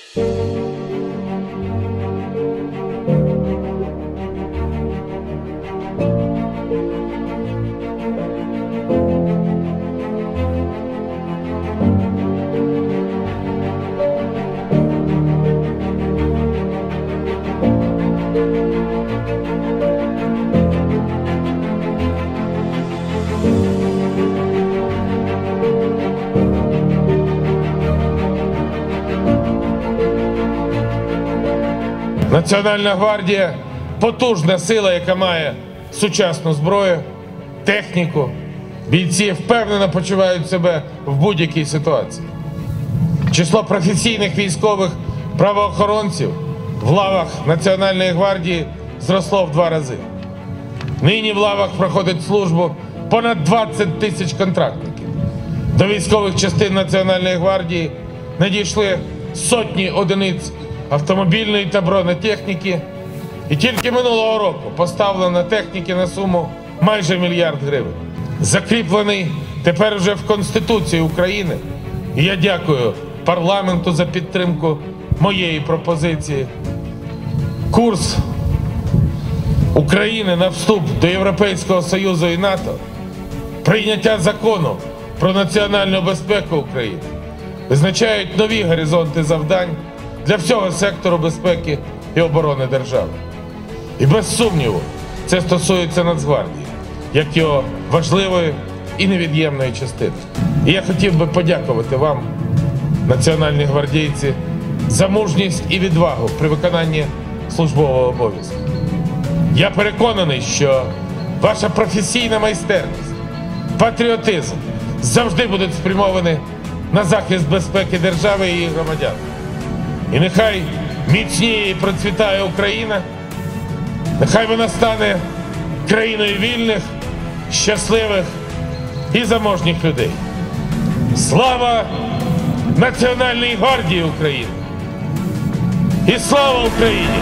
Національна гвардія – потужна сила, яка має сучасну зброю, техніку. Бійці впевнено почувають себе в будь-якій ситуації. Число професійних військових правоохоронців в лавах Національної гвардії зросло в 2 рази. Нині в лавах проходить службу понад 20 тисяч контрактників. До військових частин Національної гвардії надійшли сотні одиниць автомобільної та бронетехніки. І тільки минулого року поставлено техніки на суму майже 1 мільярд гривень. Закріплений тепер вже в Конституції України. І я дякую парламенту за підтримку моєї пропозиції. Курс України на вступ до Європейського Союзу і НАТО, прийняття закону про національну безпеку України визначають нові горизонти завдань для всього сектору безпеки і оборони держави. І без сумніву це стосується Нацгвардії, як його важливої і невід'ємної частини. І я хотів би подякувати вам, національні гвардійці, за мужність і відвагу при виконанні службового обов'язку. Я переконаний, що ваша професійна майстерність, патріотизм завжди будуть спрямовані на захист безпеки держави і її громадян. І нехай міцніє і процвітає Україна, нехай вона стане країною вільних, щасливих і заможніх людей. Слава Національній гвардії України! І слава Україні!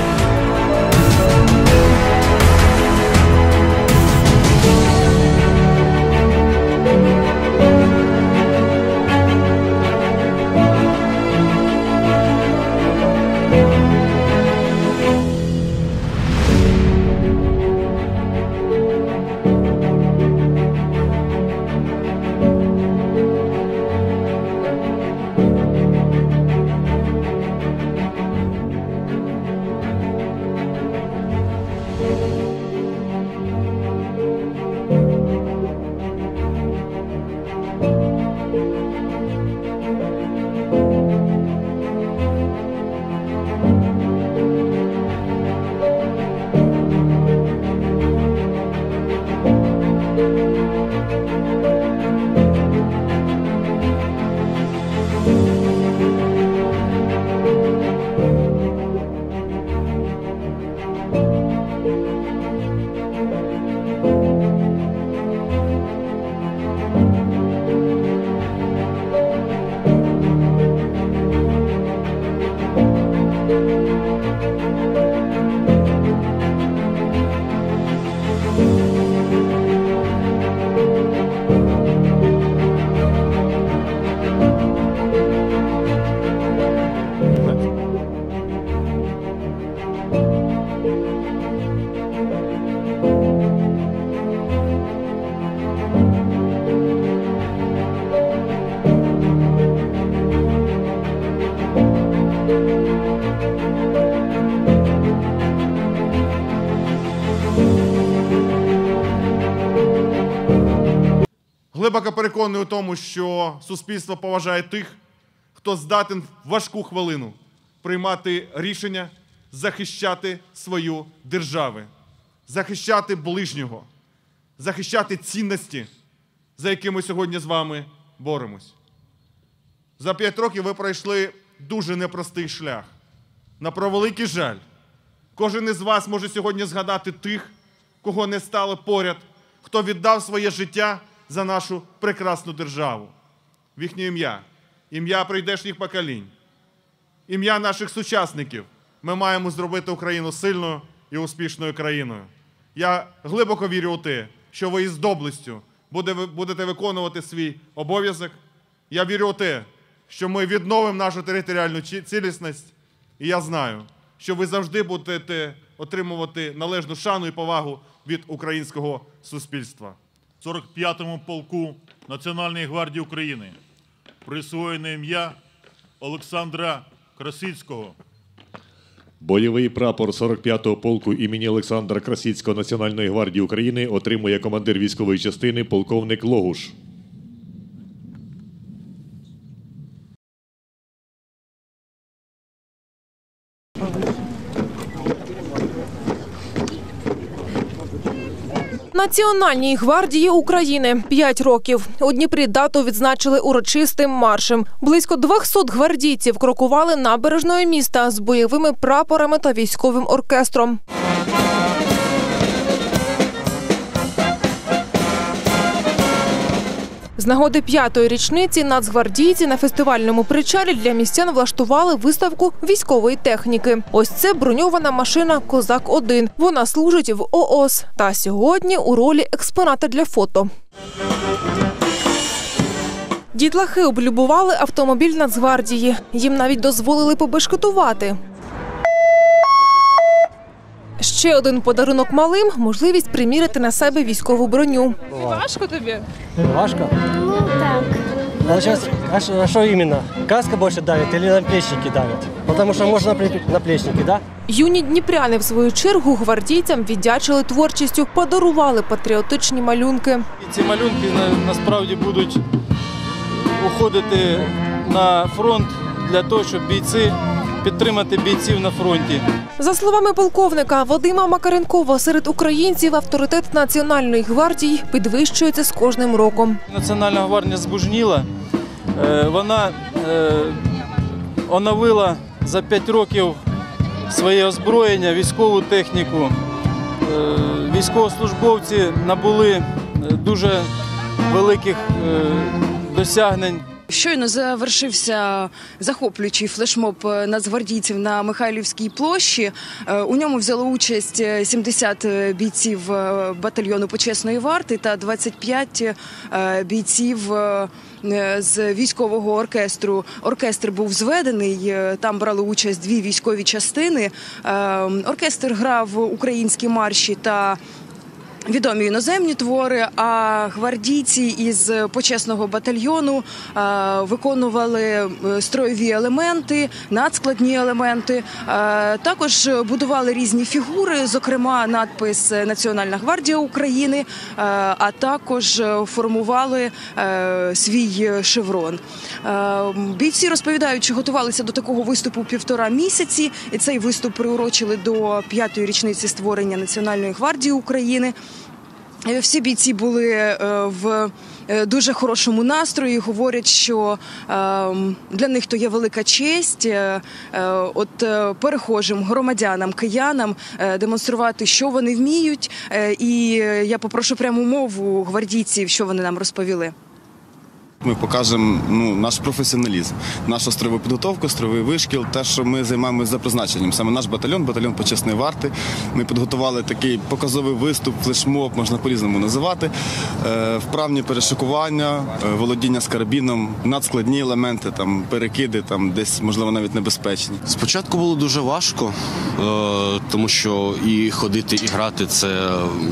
Глибоко переконаний у тому, що суспільство поважає тих, хто здатен в важку хвилину приймати рішення захищати свою державу, захищати ближнього, захищати цінності, за які ми сьогодні з вами боремось. За 5 років ви пройшли дуже непростий шлях. На превеликий жаль, кожен із вас може сьогодні згадати тих, кого не стало поряд, хто віддав своє життя за нашу прекрасну державу. В їхнє ім'я, ім'я прийдешніх поколінь, ім'я наших сучасників ми маємо зробити Україну сильною і успішною країною. Я глибоко вірю у те, що ви із доблестю будете виконувати свій обов'язок. Я вірю у те, що ми відновимо нашу територіальну цілісність І я знаю, що ви завжди будете отримувати належну шану і повагу від українського суспільства. 45-му полку Національної гвардії України присвоєне ім'я Олександра Красицького. Бойовий прапор 45-го полку імені Олександра Красицького Національної гвардії України отримує командир військової частини полковник Логуш. Національній гвардії України 5 років. У Дніпрі дату відзначили урочистим маршем. Близько 200 гвардійців крокували набережною міста з бойовими прапорами та військовим оркестром. З нагоди 5-ї річниці нацгвардійці на фестивальному причалі для містян влаштували виставку військової техніки. Ось це броньована машина «Козак-1». Вона служить в ООС. Та сьогодні у ролі експоната для фото. Дітлахи облюбували автомобіль Нацгвардії. Їм навіть дозволили побешкетувати. Ще один подарунок малим – можливість приміряти на себе військову броню. Важко тобі? Важко? Ну, так. А что именно? Каска больше давит или наплечники давят? Потому что можно наплечники, да? Юні дніпряни, в свою чергу, гвардійцям віддячили творчістю, подарували патріотичні малюнки. Ці малюнки насправді будуть уходити на фронт для того, щоб підтримати бійців на фронті. За словами полковника Вадима Макаренкова, серед українців авторитет Національної гвардії підвищується з кожним роком. Національна гвардія збужніла. Вона оновила за 5 років своє озброєння, військову техніку. Військовослужбовці набули дуже великих досягнень. Щойно завершився захоплюючий флешмоб нацгвардійців на Михайлівській площі. У ньому взяло участь 70 бійців батальйону почесної варти та 25 бійців з військового оркестру. Оркестр був зведений, там брали участь 2 військові частини. Оркестр грав українські марші та відомі іноземні твори, а гвардійці із почесного батальйону виконували строєві елементи, надскладні елементи. Також будували різні фігури, зокрема надпис «Національна гвардія України», а також формували свій шеврон. Бійці розповідають, що готувалися до такого виступу 1,5 місяці, і цей виступ приурочили до 5-ї річниці створення Національної гвардії України. Всі бійці були в дуже хорошому настрої, говорять, що для них то є велика честь перехожим громадянам, киянам демонструвати, що вони вміють. І я попрошу пряму мову гвардійців, що вони нам розповіли. Ми покажемо наш професіоналізм, нашу строєву підготовку, строєвий вишкіл, те, що ми займаємося за призначенням. Саме наш батальйон почесної варти. Ми підготували такий показовий виступ, флешмоб, можна по-різному називати. Вправні перешикування, володіння з карабіном, надскладні елементи, перекиди, десь, можливо, навіть небезпечні. Спочатку було дуже важко, тому що і ходити, і грати – це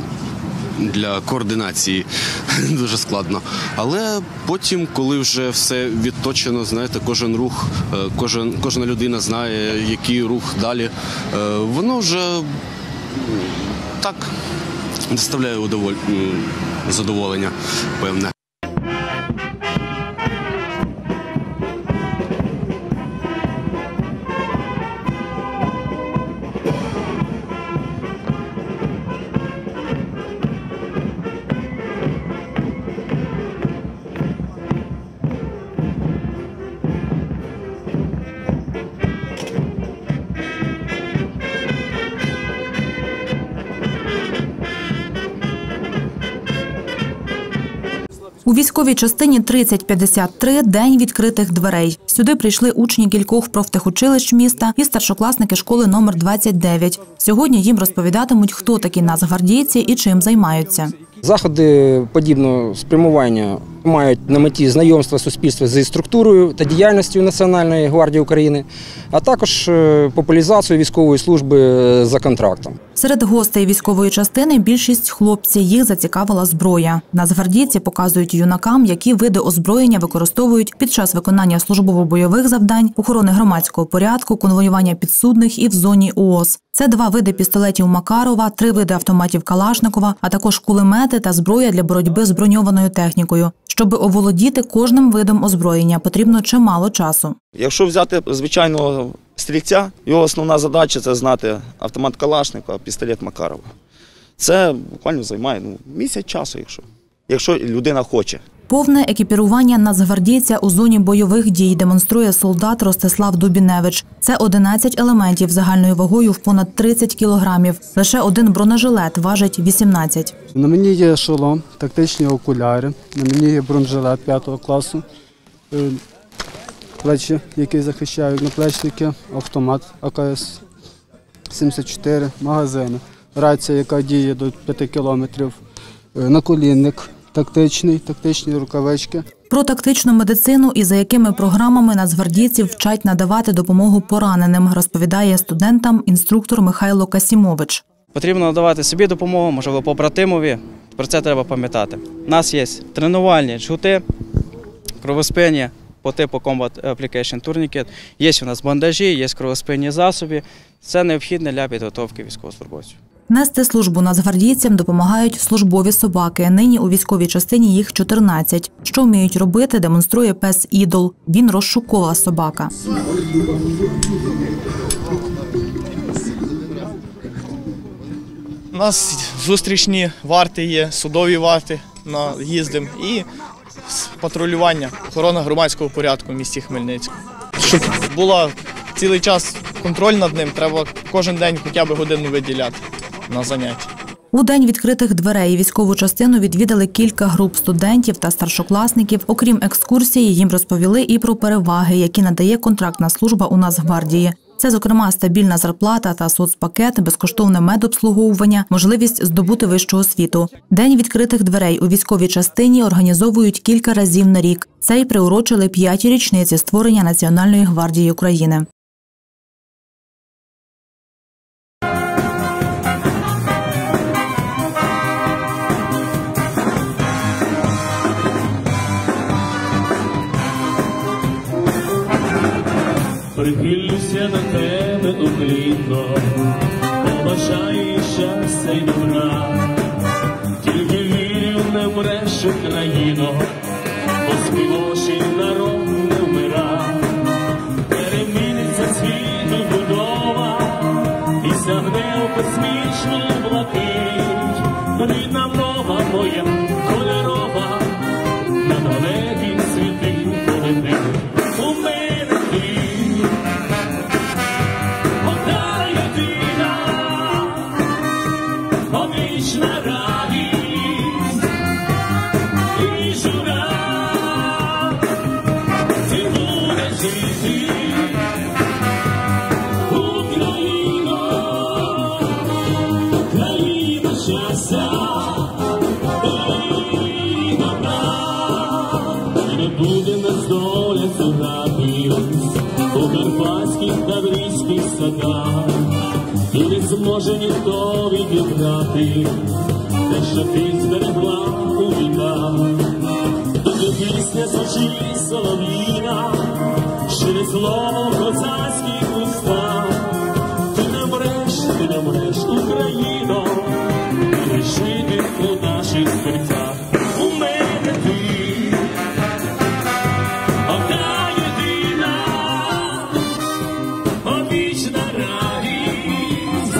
для координації дуже складно. Але потім, коли вже все відточено, знаєте, кожен рух, кожна людина знає, який рух далі, воно вже так доставляє задоволення певне. У військовій частині 3053 – день відкритих дверей. Сюди прийшли учні кількох профтехучилищ міста і старшокласники школи номер 29. Сьогодні їм розповідатимуть, хто такі нацгвардійці і чим займаються. Заходи подібного спрямування Мають на меті знайомство суспільства зі структурою та діяльністю Національної гвардії України, а також популяризацію військової служби за контрактом. Серед гостей військової частини більшість хлопці, їх зацікавила зброя. Нацгвардійці показують юнакам, які види озброєння використовують під час виконання службово-бойових завдань, охорони громадського порядку, конвоювання підсудних і в зоні ООС. Це 2 види пістолетів Макарова, 3 види автоматів Калашникова, а також кулемети та зброя для боротьби з броньованою технікою. Щоб оволодіти кожним видом озброєння, потрібно чимало часу. Якщо взяти звичайного стрільця, його основна задача – це знати автомат Калашникова, пістолет Макарова. Це буквально займає місяць часу, якщо людина хоче. Повне екіпірування нацгвардійця у зоні бойових дій демонструє солдат Ростислав Дубіневич. Це 11 елементів загальною вагою в понад 30 кілограмів. Лише один бронежилет важить 18. На мені є шолом, тактичні окуляри, на мені є бронежилет 5 класу, плечі, які захищають наплечники, автомат АКС-74, магазини, рація, яка діє до 5 кілометрів, наколінник. Тактичні рукавички. Про тактичну медицину і за якими програмами нацгвардійців вчать надавати допомогу пораненим, розповідає студентам інструктор Михайло Касімович. Потрібно надавати собі допомогу, можливо, побратимові. Про це треба пам'ятати. У нас є тренувальні джгути, кровоспинні по типу Combat Application Tourniquet. Є у нас бандажі, є кровоспинні засоби. Це необхідне для підготовки військовослужбовців. Нести службу нацгвардійцям допомагають службові собаки. Нині у військовій частині їх 14. Що вміють робити, демонструє пес Ідол. Він розшукова собака. У нас зустрічні варти є, судові варти, їздимо і патрулювання, охорона громадського порядку в місті Хмельницькому. Щоб була цілий час контроль над ним, треба кожен день хоча б годину виділяти на заняття. У день відкритих дверей військову частину відвідали кілька груп студентів та старшокласників. Окрім екскурсії, їм розповіли і про переваги, які надає контрактна служба у Нацгвардії. Це, зокрема, стабільна зарплата та соцпакет, безкоштовне медобслуговування, можливість здобути вищу освіту. День відкритих дверей у військовій частині організовують кілька разів на рік. Це й приурочили 5-й річниці створення Національної гвардії України. Прихилюся до тебе уклінно, побажаю щастя й добра. Тільки вірю, не вмреш, Україно, бо співочий народ не вмира. Переміниться світу будова і сягне у космічну блакить. Рідна мова моя, кольорова, на далекі світи полетить. У мене ти одвічна радість і жура, ти будеш жити, Україно, країна щастя і добра, і не буде нас доля зігратись у карпатських таврійських садах. І не зможе ніхто відібрати те, що ти зберегла у віках. Тобі пісня звучить солов'їна, через слово в козацьких устах. Ти не мреш, Україно, будеш жити у наших серцях. У мене ти одна єдина, одвічна радість.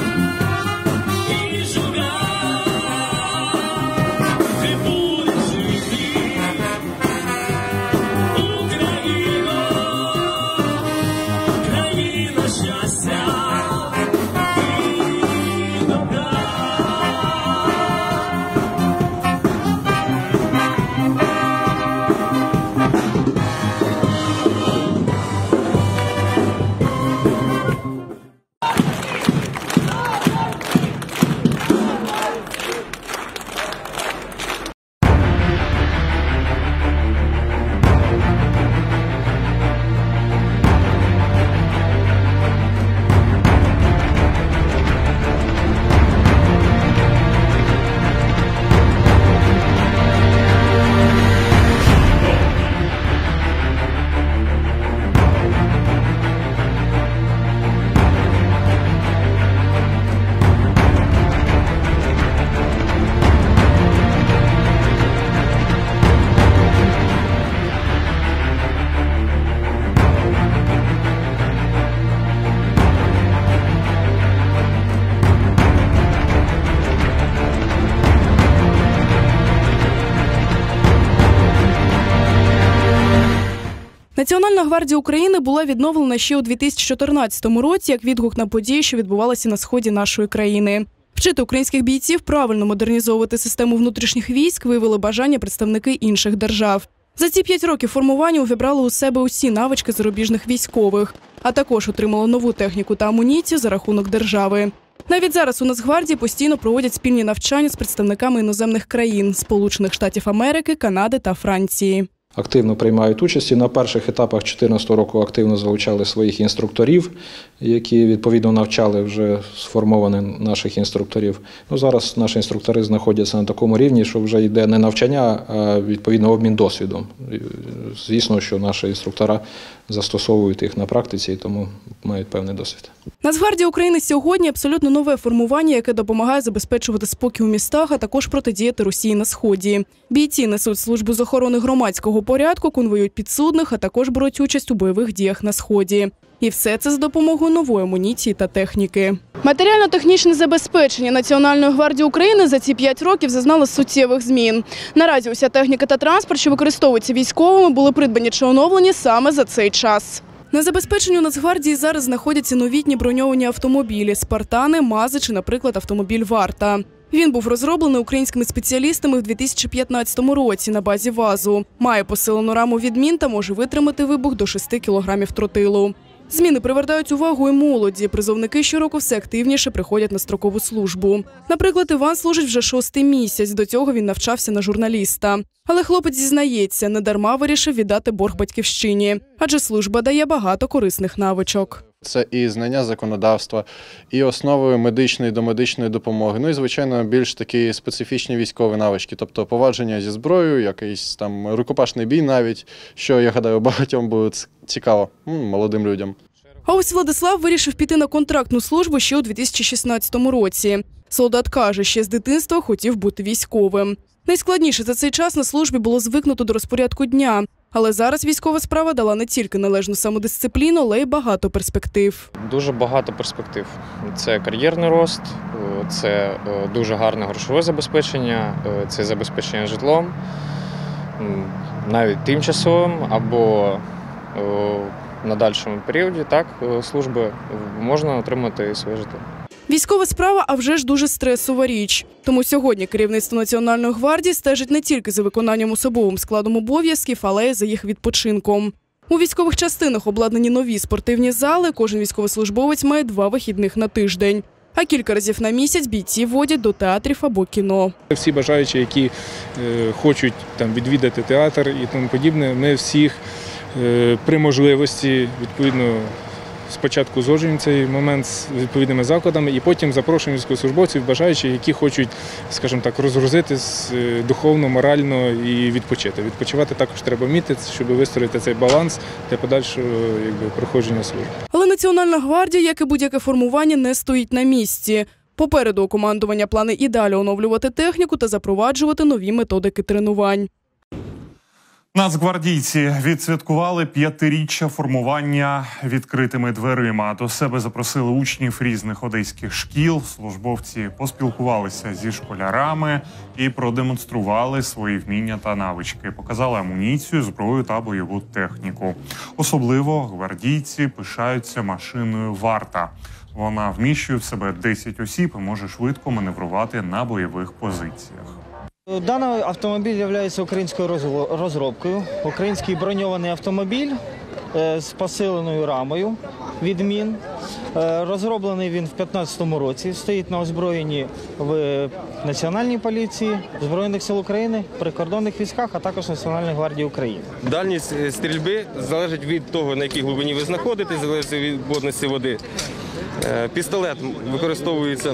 Національна гвардія України була відновлена ще у 2014 році як відгук на події, що відбувалися на сході нашої країни. Вчити українських бійців правильно модернізовувати систему внутрішніх військ виявили бажання представники інших держав. За ці 5 років формування увібрали у себе усі навички зарубіжних військових, а також отримало нову техніку та амуніцію за рахунок держави. Навіть зараз у Нацгвардії постійно проводять спільні навчання з представниками іноземних країн – Сполучених Штатів Америки, Канади та Франції. Активно приймають участь. На перших етапах 2014 року активно залучали своїх інструкторів, які відповідно навчали вже сформованих наших інструкторів. Зараз наші інструктори знаходяться на такому рівні, що вже йде не навчання, а відповідно обмін досвідом. Звісно, що наші інструктора застосовують їх на практиці, тому мають певний досвід. Нацгвардія України сьогодні – абсолютно нове формування, яке допомагає забезпечувати спокій у містах, а також протидіяти Росії на Сході. Бійці несуть службу з охорони громадського порядку, конвоюють підсудних, а також беруть участь у бойових діях на Сході. І все це з допомогою нової амуніції та техніки. Матеріально-технічне забезпечення Національної гвардії України за ці 5 років зазнало суттєвих змін. Наразі уся техніка та транспорт, що використовуються військовими, були придбані чи оновлені саме за цей час. На забезпеченню Нацгвардії зараз знаходяться новітні броньовані автомобілі – «Спартани», «Мази» чи, наприклад, автомобіль «Варта». Він був розроблений українськими спеціалістами в 2015 році на базі ВАЗу. Має посилену раму від мін та може витримати вибух до 6 кілограмів тротилу. Зміни привертають увагу і молоді. Призовники щороку все активніше приходять на строкову службу. Наприклад, Іван служить вже 6-й місяць. До цього він навчався на журналіста. Але хлопець зізнається, недарма вирішив віддати борг батьківщині. Адже служба дає багато корисних навичок. Це і знання законодавства, і основи медичної, домедичної допомоги. Ну і, звичайно, більш такі специфічні військові навички, тобто поводження зі зброєю, якийсь там рукопашний бій навіть, що, я гадаю, багатьом буде цікаво, молодим людям. А ось Владислав вирішив піти на контрактну службу ще у 2016 році. Солдат каже, ще з дитинства хотів бути військовим. Найскладніше за цей час на службі було звикнути до розпорядку дня. Але зараз військова справа дала не тільки належну самодисципліну, але й багато перспектив. Дуже багато перспектив. Це кар'єрний рост, це дуже гарне грошове забезпечення, це забезпечення житлом, навіть тимчасовим або на дальшому періоді служби можна отримати своє житло. Військова справа, а вже ж дуже стресова річ. Тому сьогодні керівництво Національної гвардії стежить не тільки за виконанням особовим складом обов'язків, але й за їх відпочинком. У військових частинах обладнані нові спортивні зали, кожен військовослужбовець має 2 вихідних на тиждень. А кілька разів на місяць бійці водять до театрів або кіно. Всі бажаючі, які хочуть відвідати театр і тому подібне, ми всіх при можливості, відповідно, спочатку узгоджуємо цей момент з відповідними закладами і потім запрошуємо військовослужбовців, бажаючих, які хочуть, скажімо так, розгрузитись духовно, морально і відпочити. Відпочивати також треба вміти, щоб вистроїти цей баланс для подальшого проходження служби. Але Національна гвардія, як і будь-яке формування, не стоїть на місці. Попереду у командування плани і далі оновлювати техніку та запроваджувати нові методики тренувань. Нацгвардійці відсвяткували 5-річчя формування відкритими дверима. До себе запросили учнів різних одеських шкіл. Службовці поспілкувалися зі школярами і продемонстрували свої вміння та навички. Показали амуніцію, зброю та бойову техніку. Особливо гвардійці пишаються машиною «Варта». Вона вміщує в себе 10 осіб і може швидко маневрувати на бойових позиціях. Даний автомобіль є українською розробкою. Український броньований автомобіль з посиленою рамою від мін. Розроблений він в 2015 році. Стоїть на озброєнні в Національній поліції, Збройних сил України, прикордонних військах, а також Національній гвардії України. Дальність стрільби залежить від того, на якій глибині ви знаходитесь, залежить від водності води. Пістолет використовується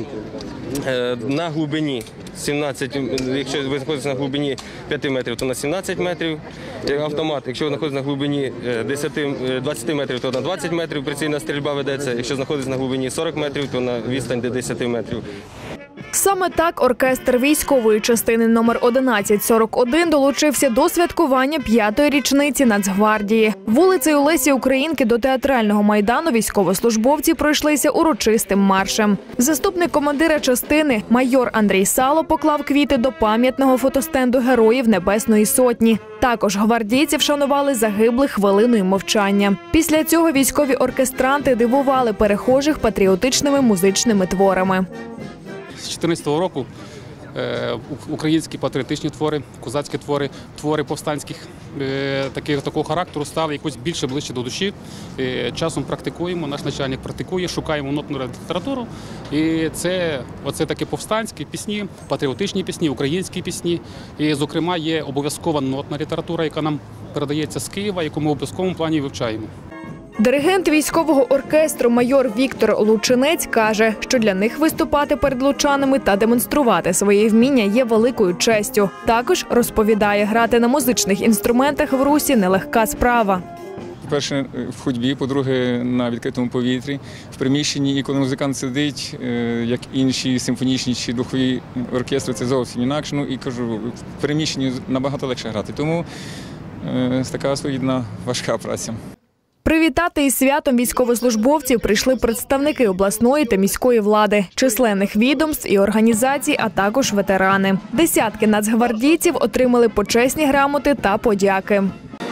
на глибині 17, якщо ви знаходитесь на глибині 5 метрів, то на 17 метрів автомат. Якщо ви знаходитесь на глибині 20 метрів, то на 20 метрів прицільна стрільба ведеться. Якщо знаходитесь на глибині 40 метрів, то на відстань до 10 метрів. Саме так оркестр військової частини номер 1141 долучився до святкування 5-ї річниці Нацгвардії. Вулицею Лесі Українки до театрального майдану військовослужбовці пройшлися урочистим маршем. Заступник командира частини майор Андрій Сало поклав квіти до пам'ятного фотостенду Героїв Небесної Сотні. Також гвардійці вшанували загиблих хвилиною мовчання. Після цього військові оркестранти дивували перехожих патріотичними музичними творами. З 2014 року українські патріотичні твори, козацькі твори, твори повстанських такого характеру стали якось більше ближче до душі. Часом практикуємо, наш начальник практикує, шукаємо нотну літературу. І оце такі повстанські пісні, патріотичні пісні, українські пісні. І, зокрема, є обов'язкова нотна література, яка нам передається з Києва, яку ми в обов'язковому плані вивчаємо. Диригент військового оркестру майор Віктор Лучинець каже, що для них виступати перед лучанами та демонструвати своє вміння є великою честю. Також, розповідає, грати на музичних інструментах в Русі – нелегка справа. По-перше, в ходьбі, по-друге, на відкритому повітрі, в приміщенні. І коли музикант сидить, як інші симфонічні чи духові оркестри, це зовсім інакше. Ну і кажу, в приміщенні набагато легше грати. Тому така своєрідна важка праця. Привітати із святом військовослужбовців прийшли представники обласної та міської влади, численних відомств і організацій, а також ветерани. Десятки нацгвардійців отримали почесні грамоти та подяки.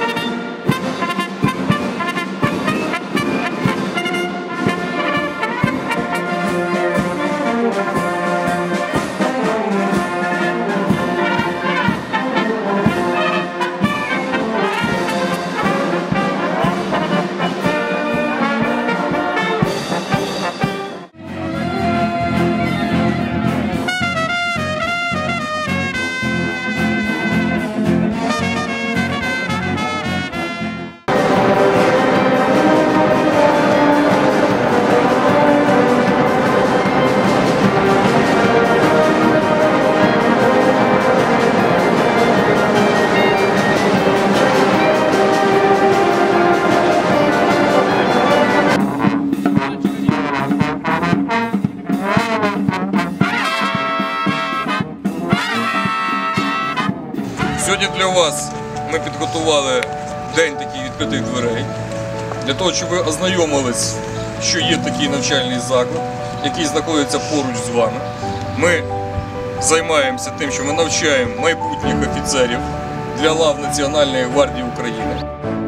Сьогодні для вас ми підготували день таких відкритих дверей, для того, щоб ви ознайомились, що є такий навчальний заклад, який знаходиться поруч з вами. Ми займаємося тим, що ми навчаємо майбутніх офіцерів для лав Національної гвардії України.